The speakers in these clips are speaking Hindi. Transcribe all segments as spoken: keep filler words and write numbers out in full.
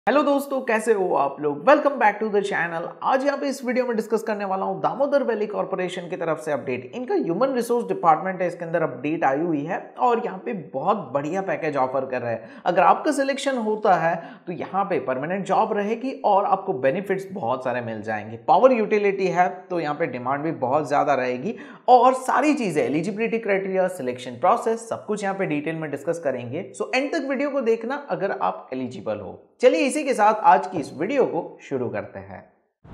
हेलो दोस्तों, कैसे हो आप लोग। Welcome back to the channel. आज यहाँ पे इस वीडियो में डिस्कस करने वाला हूँ दामोदर वैली कॉर्पोरेशन की तरफ से अपडेट। इनका ह्यूमन रिसोर्स डिपार्टमेंट है, इसके अंदर अपडेट आई हुई है और यहाँ पे बहुत बढ़िया पैकेज ऑफर कर रहे हैं। अगर आपका सिलेक्शन होता है तो यहाँ पे परमानेंट जॉब रहेगी और आपको बेनिफिट्स बहुत सारे मिल जाएंगे। पावर यूटिलिटी है तो यहाँ पे डिमांड भी बहुत ज्यादा रहेगी और सारी चीजें एलिजिबिलिटी क्राइटेरिया, सिलेक्शन प्रोसेस, सब कुछ यहाँ पे डिटेल में डिस्कस करेंगे। सो एंड तक वीडियो को देखना अगर आप एलिजिबल हो। चलिए इसी के साथ आज की इस वीडियो को शुरू करते हैं।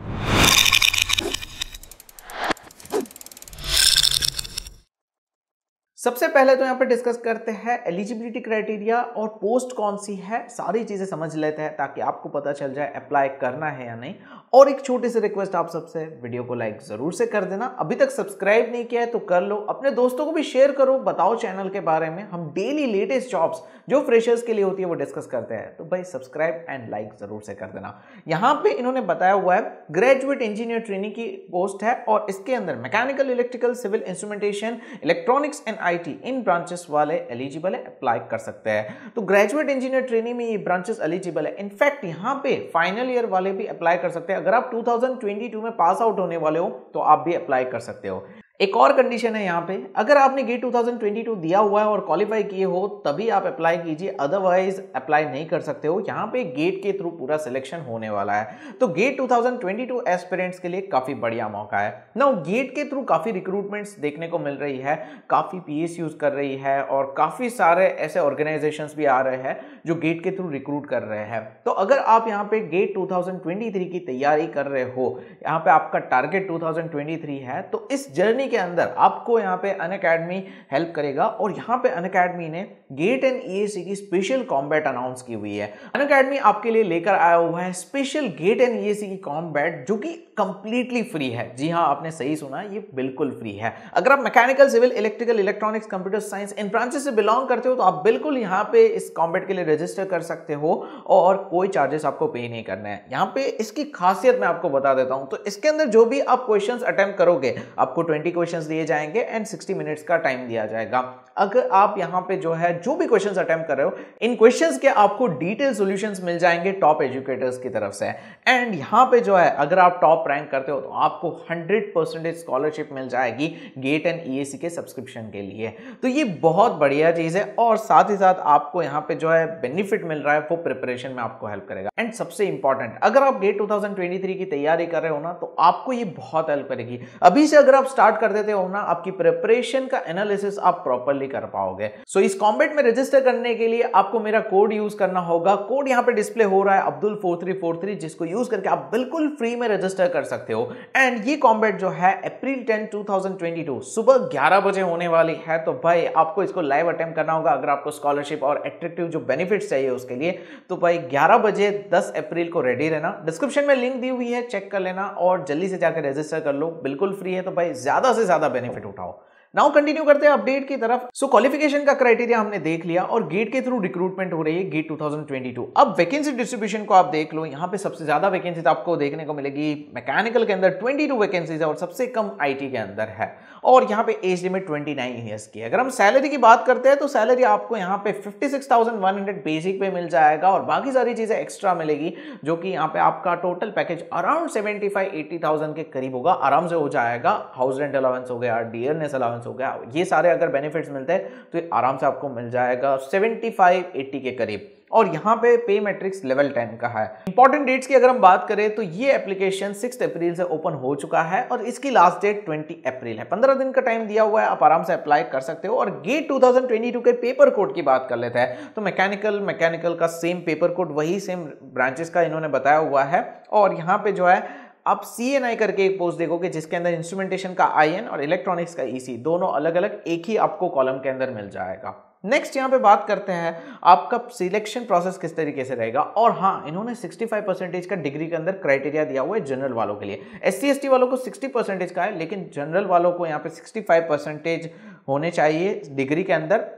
सबसे पहले तो यहाँ पे डिस्कस करते हैं एलिजिबिलिटी क्राइटेरिया और पोस्ट कौन सी है, सारी चीजें समझ लेते हैं ताकि आपको पता चल जाए अप्लाई करना है या नहीं। और एक छोटी सी रिक्वेस्ट आप सबसे, वीडियो को लाइक जरूर से कर देना। अभी तक सब्सक्राइब नहीं किया है तो कर लो, अपने दोस्तों को भी शेयर करो, बताओ चैनल के बारे में। हम डेली लेटेस्ट जॉब्स जो फ्रेशर्स के लिए होती है वो डिस्कस करते हैं, तो भाई सब्सक्राइब एंड लाइक जरूर से कर देना। यहाँ पे इन्होंने बताया हुआ है ग्रेजुएट इंजीनियर ट्रेनिंग की पोस्ट है और इसके अंदर mechanical, electrical, civil, instrumentation, electronics and IT इन ब्रांचेस वाले एलिजिबल है, अप्लाई कर सकते हैं। तो ग्रेजुएट इंजीनियर ट्रेनिंग में ये ब्रांचेस एलिजिबल है। इनफैक्ट यहाँ पे फाइनल ईयर वाले भी अप्लाई कर सकते हैं। अगर आप दो हज़ार बाईस में पास आउट होने वाले हो तो आप भी अप्लाई कर सकते हो। एक और कंडीशन है यहाँ पे, अगर आपने गेट दो हज़ार बाईस दिया हुआ है और क्वालिफाई किए हो तभी आप अप्लाई कीजिए, अदरवाइज अप्लाई नहीं कर सकते हो। यहाँ पे गेट के थ्रू पूरा सिलेक्शन होने वाला है। तो गेट दो हज़ार बाईस एस्पिरेंट्स के लिए काफी बढ़िया मौका है ना। गेट के थ्रू काफी रिक्रूटमेंट्स देखने को मिल रही है, काफी पीएसयूज कर रही है और काफी सारे ऐसे ऑर्गेनाइजेशंस भी आ रहे हैं जो गेट के थ्रू रिक्रूट कर रहे हैं। तो अगर आप यहाँ पे गेट दो हज़ार तेईस की तैयारी कर रहे हो, यहाँ पे आपका टारगेट दो हज़ार तेईस है, तो इस जर्नी के अंदर आपको यहाँ पे अनअकैडमी हेल्प करेगा। और यहाँ पे अनअकैडमी ने गेट एंड ईएसी की स्पेशल कॉम्बैट अनाउंस की हुई है। अनअकैडमी आपके लिए लेकर आया हुआ है स्पेशल गेट एंड ईएसी की कॉम्बैट जो कि कंप्लीटली फ्री है। जी हाँ, आपने सही सुना, ये बिल्कुल फ्री है। अगर आप mechanical, civil, electrical, electronics, computer science इन ब्रांचेस से बिलोंग करते हो तो आप बिल्कुल यहाँ पे इस कॉम्बैट के लिए रजिस्टर कर सकते हो और कोई चार्जेस आपको पे नहीं करना है। यहाँ पे इसकी खासियत मैं आपको बता देता हूं। तो इसके अंदर जो भी आप क्वेश्चंस अटेम्प्ट करोगे, आपको बीस क्वेश्चंस दिए जाएंगे एंड साठ मिनट्स का टाइम दिया जाएगा। अगर आप यहाँ पे जो है जो भी क्वेश्चंस अटेम्प्ट कर रहे हो, इन क्वेश्चंस के आपको डिटेल सॉल्यूशंस मिल जाएंगे टॉप एजुकेटर्स की तरफ से। एंड यहाँ पे जो है अगर आप टॉप रैंक करते हो तो आपको हंड्रेड परसेंटेज स्कॉलरशिप मिल जाएगी गेट एंड ईएसी के सब्सक्रिप्शन के लिए। तो ये बहुत बढ़िया चीज है और साथ ही साथ आपको यहाँ पे जो है बेनिफिट मिल रहा है, वो प्रिपरेशन में आपको हेल्प करेगा। एंड सबसे इंपॉर्टेंट, अगर आप गेट दो हज़ार तेईस की तैयारी कर रहे हो ना तो आपको ये बहुत हेल्प करेगी। अभी से अगर आप स्टार्ट कर देते हो ना, आपकी प्रिपरेशन का एनालिसिस आप प्रॉपर्ली कर पाओगे। सो so, इस कॉम्बैट में रजिस्टर करने के लिए आपको मेरा कोड यूज करना होगा। कोड यहाँ पे डिस्प्ले हो रहा है Abdul four three four three, जिसको यूज करके आप बिल्कुल फ्री में रजिस्टर कर सकते हो। एंड ये कॉम्बैट जो है अप्रैल टेंथ दो हज़ार बाईस सुबह ग्यारह बजे होने वाली है। तो भाई आपको इसको लाइव अटेम्प्ट करना होगा। अगर आपको स्कॉलरशिप और एट्रैक्टिव जो बेनिफिट्स चाहिए उसके लिए, तो भाई ग्यारह बजे दस अप्रैल को रेडी रहना। डिस्क्रिप्शन में लिंक दी हुई है, चेक कर लेना और जल्दी से जाकर रजिस्टर कर लो, बिल्कुल फ्री है। तो भाई ज्यादा से ज्यादा बेनिफिट उठाओ। नाउ कंटिन्यू करते हैं अपडेट की तरफ। सो क्वालिफिकेशन का क्राइटेरिया हमने देख लिया और गेट के थ्रू रिक्रूटमेंट हो रही है गेट दो हज़ार बाईस। अब वैकेंसी डिस्ट्रीब्यूशन को आप देख लो। यहाँ पे सबसे ज्यादा वैकेंसी आपको देखने को मिलेगी मैकेनिकल के अंदर बाईस वैकेंसीज है और सबसे कम आईटी के अंदर है। और यहाँ पे एज लिमिट उनतीस ईयर्स की है। अगर हम सैलरी की बात करते हैं तो सैलरी आपको यहाँ पे छप्पन हज़ार एक सौ बेसिक पे मिल जाएगा और बाकी सारी चीजें एक्स्ट्रा मिलेगी, जो कि यहाँ पे आपका टोटल पैकेज अराउंड पचहत्तर अस्सी हज़ार के करीब होगा, आराम से हो जाएगा। हाउस रेंट अलाउंस हो गया, डियरनेस अलाउंस हो गया, ये सारे अगर बेनिफिट्स मिलते हैं तो ये आराम से आपको मिल जाएगा पचहत्तर अस्सी के करीब। और यहाँ पे पे मैट्रिक्स लेवल टेन का है। इंपॉर्टेंट डेट्स की अगर हम बात करें तो ये एप्लीकेशन छह अप्रैल से ओपन हो चुका है और इसकी लास्ट डेट बीस अप्रैल है। पंद्रह दिन का टाइम दिया हुआ है, आप आराम से अप्लाई कर सकते हो। और गेट दो हज़ार बाईस के पेपर कोड की बात कर लेते हैं तो मैकेनिकल मैकेनिकल का सेम पेपर कोड, वही सेम ब्रांचेस का इन्होंने बताया हुआ है। और यहाँ पे जो है आप सी एन आई करके एक पोस्ट देखोगे जिसके अंदर इंस्ट्रूमेंटेशन का आई एन और इलेक्ट्रॉनिक्स का ई सी दोनों अलग अलग एक ही आपको कॉलम के अंदर मिल जाएगा। नेक्स्ट यहाँ पे बात करते हैं आपका सिलेक्शन प्रोसेस किस तरीके से रहेगा। और हाँ, इन्होंने पैंसठ परसेंटेज का डिग्री के अंदर क्राइटेरिया दिया हुआ है जनरल वालों के लिए। एस सी एस टी वालों को साठ परसेंटेज का है, लेकिन जनरल वालों को यहाँ पे पैंसठ परसेंटेज होने चाहिए डिग्री के अंदर।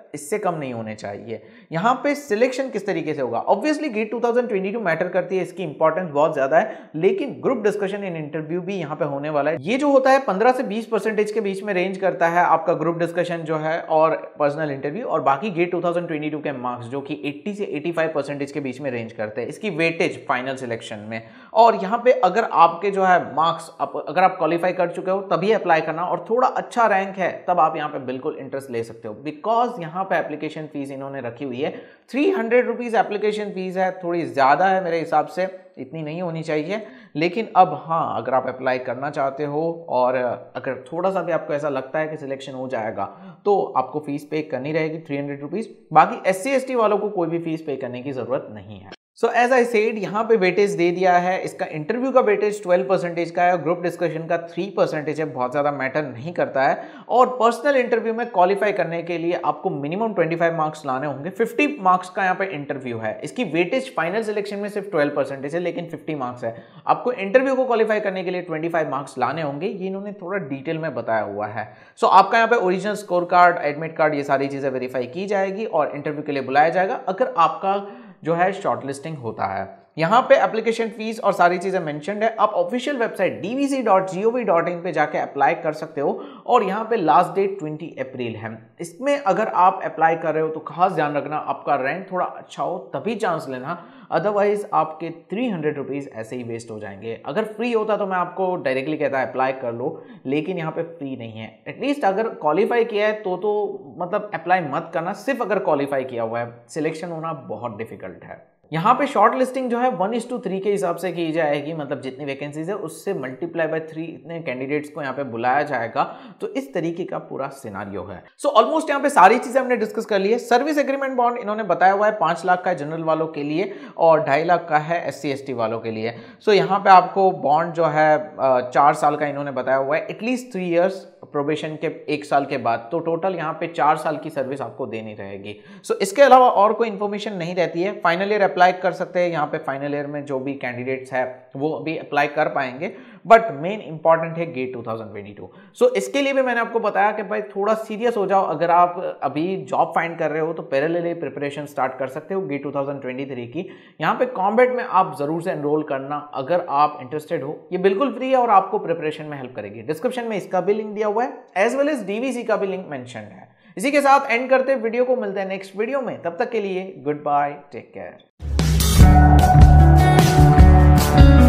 इससे कम नहीं होने चाहिए। यहाँ पे सिलेक्शन किस तरीके से होगा, obviously GATE two thousand twenty two matter करती है, इसकी इंपॉर्टेंस बहुत ज्यादा है, लेकिन ग्रुप डिस्कशन इन इंटरव्यू भी यहाँ पे होने वाला है। ये जो होता है पंद्रह से बीस परसेंटेज के बीच में रेंज करता है आपका ग्रुप डिस्कशन जो है और पर्सनल इंटरव्यू, और बाकी GATE two thousand twenty two के मार्क्स जो कि अस्सी से पचासी परसेंटेज के बीच में रेंज करते हैं, इसकी वेटेज फाइनल सिलेक्शन में। और यहाँ पे अगर आपके जो है मार्क्स अगर आप क्वालिफाई कर चुके हो तभी अप्लाई करना, और थोड़ा अच्छा रैंक है तब आप यहाँ पे बिल्कुल इंटरेस्ट ले सकते हो, बिकॉज यहाँ पे एप्लीकेशन फीस इन्होंने रखी हुई है three hundred rupees application fees है, थोड़ी ज्यादा है मेरे हिसाब से, इतनी नहीं होनी चाहिए। लेकिन अब हाँ, अगर आप अप्लाई करना चाहते हो और अगर थोड़ा सा भी आपको ऐसा लगता है कि सिलेक्शन हो जाएगा तो आपको फीस पे करनी रहेगी थ्री हंड्रेड रुपीज। बाकी एस सी एस टी वालों को कोई भी फीस पे करने की जरूरत नहीं है। सो एज आई सेड, यहाँ पे वेटेज दे दिया है, इसका इंटरव्यू का वेटेज ट्वेल्व परसेंटेज का है, ग्रुप डिस्कशन का थ्री परसेंटेज है, बहुत ज़्यादा मैटर नहीं करता है। और पर्सनल इंटरव्यू में क्वालिफाई करने के लिए आपको मिनिमम पच्चीस मार्क्स लाने होंगे, पचास मार्क्स का यहाँ पे इंटरव्यू है। इसकी वेटेज फाइनल सिलेक्शन में सिर्फ ट्वेल्व परसेंटेज है, लेकिन पचास मार्क्स है। आपको इंटरव्यू को क्वालिफाई करने के लिए पच्चीस मार्क्स लाने होंगे, ये इन्होंने थोड़ा डिटेल में बताया हुआ है। सो so, आपका यहाँ पे original score card, admit card, ये सारी चीज़ें वेरीफाई की जाएगी और इंटरव्यू के लिए बुलाया जाएगा अगर आपका जो है शॉर्टलिस्टिंग होता है। यहाँ पे एप्लीकेशन फीस और सारी चीजें मेंशन्ड है। आप official website D V C dot G O V dot in पे जाके अप्लाई कर सकते हो, और यहाँ पे लास्ट डेट ट्वेंटी अप्रैल है। इसमें अगर आप अप्लाई कर रहे हो तो खास ध्यान रखना आपका रैंक थोड़ा अच्छा हो तभी चांस लेना, अदरवाइज आपके थ्री हंड्रेड रुपीज ऐसे ही वेस्ट हो जाएंगे। अगर फ्री होता तो मैं आपको डायरेक्टली कहता अप्लाई कर लो, लेकिन यहाँ पे फ्री नहीं है। एटलीस्ट अगर क्वालिफाई किया है तो तो मतलब अप्लाई मत करना, सिर्फ अगर क्वालिफाई किया हुआ है, सिलेक्शन होना बहुत डिफिकल्ट है। यहाँ पे शॉर्ट लिस्टिंग जो है वन इज टू थ्री के हिसाब से की जाएगी, मतलब जितनी वैकेंसीज है उससे मल्टीप्लाई बाय थ्री इतने कैंडिडेट्स को यहाँ पे बुलाया जाएगा। तो इस तरीके का पूरा सिनारियो है। सो ऑलमोस्ट यहाँ पे सारी चीजें हमने डिस्कस कर ली है। सर्विस एग्रीमेंट बॉन्ड इन्होंने बताया हुआ है पांच लाख का जनरल वालों के लिए और ढाई लाख का है एस सी एस टी वालों के लिए। सो यहाँ पे आपको बॉन्ड जो है चार साल का इन्होंने बताया हुआ है, एटलीस्ट थ्री ईयर्स प्रोबेशन के एक साल के बाद, तो टोटल यहाँ पे चार साल की सर्विस आपको देनी रहेगी। सो so, इसके अलावा और कोई इन्फॉर्मेशन नहीं रहती है। फाइनल ईयर अप्लाई कर सकते हैं, यहाँ पे फाइनल ईयर में जो भी कैंडिडेट्स है वो भी अप्लाई कर पाएंगे, बट मेन इंपॉर्टेंट है GATE two thousand twenty two. So इसके लिए भी मैंने आपको बताया कि भाई थोड़ा सीरियस हो जाओ। अगर आप अभी जॉब फाइंड कर रहे हो तो पैरेलली प्रिपरेशन स्टार्ट कर सकते हो GATE two thousand twenty three की। यहाँ पे कॉम्बैट में आप जरूर से एनरोल करना अगर आप इंटरेस्टेड हो। ये बिल्कुल फ्री है और आपको प्रिपरेशन में हेल्प करेगी। डिस्क्रिप्शन में इसका भी लिंक दिया हुआ है, as well as D V C का भी लिंक मेंशन है। इसी के साथ एंड करते हैं वीडियो को, मिलते हैं नेक्स्ट वीडियो में। तब तक के लिए गुड बाय, टेक केयर।